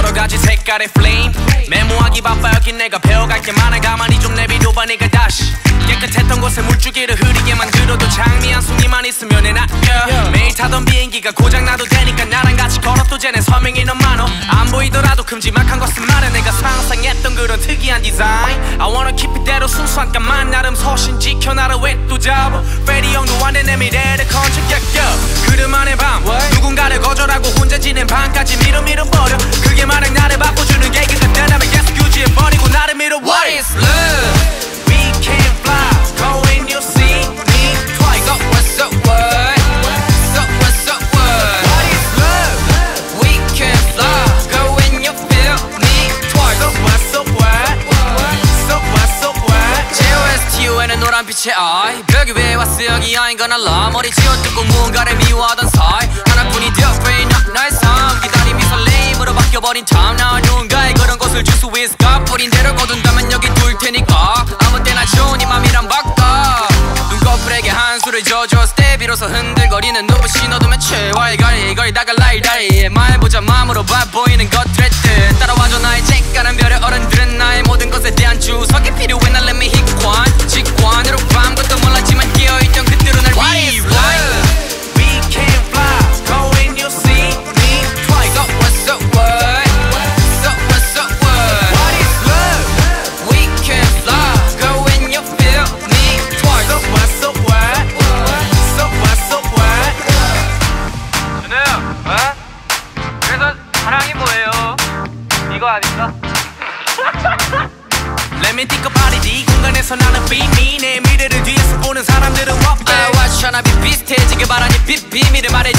여러 가지 색깔의 flame 메모하기 바빠 여긴 내가 배워갈 게 많아 가만히 좀 내비둬봐 네가 다시 깨끗했던 곳에 물줄기를 흐리게 만들어도 장미 한 송이만 있으면 애 낚여 매일 타던 비행기가 고장나도 되니까 나랑 같이 걸어도 쟤네 서명이 너무 많어 안 보이더라도 큼지막한 것은 말해 내가 상상했던 그런 특이한 디자인 I wanna keep 이대로 순수한 까만 나름 소신 지켜 나를 왜 또 잡아 페리 형도 안 돼 내 미래를 건져 그들만의 밤 누군가를 거절하고 혼자 지낸 밤까지 밀어버려 그게 만약 나를 바꿔주는 계기가 되라면 계속 유지해버리고 나를 밀어 What is love? We can fly Go and you see me twice So what's up what? So what's up what? What is love? We can fly Go and you feel me twice So what's up what? So what's up what? JOSTU에는 노란빛의 eye 벽 위에 왔어 여기 아닌 건 알아 머리 쥐어뜯고 무언가를 미워하던 사이 하나뿐이 되어버린 나의 삶 기다림이 설레임으로 바뀌어버린 time 나 누군가의 그런 것을 줄 수 있을까 뿌린 대로 거둔다면 여기 둘 테니까 아무 때나 좋은 이 맘이란 바꿔 눈꺼풀에게 한 수를 줘줘 스텝 비로소 흔들거리는 눈부신 어둠의 최화의 거리 거리다가 라이다리 말해보자 마음으로 바보이는 것들의 뜻 따라와줘 나의 잭가는 별의 어른들은 나의 모든 것에 대한 주석이 필요해 날 let me hit one 직관으로 아무것도 몰랐지만 깨어있던 그때로 날 rewrite We can fly Go and you see me twice So what's up what? So what's up what? What is love? We can fly Go and you feel me twice So what's up what? So what's up what? 준호야 어? 그래서 사랑이 뭐예요? 이거 아닌가? Let me think about it 이 공간에서 나는 be me 내 미래를 뒤에서 보는 사람들은 what? I was tryna be 비슷해지길 바라니 비밀을 말해